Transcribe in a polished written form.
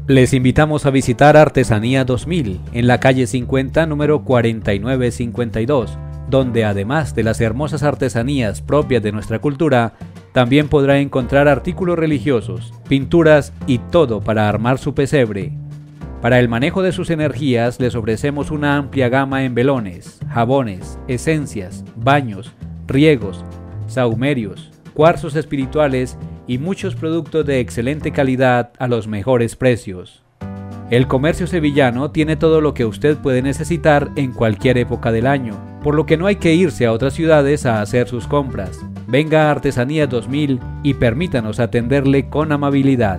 Les invitamos a visitar Artesanía 2000 en la calle 50, número 4952, donde además de las hermosas artesanías propias de nuestra cultura, también podrá encontrar artículos religiosos, pinturas y todo para armar su pesebre. Para el manejo de sus energías les ofrecemos una amplia gama en velones, jabones, esencias, baños, riegos, sahumerios, cuarzos espirituales y muchos productos de excelente calidad a los mejores precios. El comercio sevillano tiene todo lo que usted puede necesitar en cualquier época del año, por lo que no hay que irse a otras ciudades a hacer sus compras. Venga a Artesanía 2000 y permítanos atenderle con amabilidad.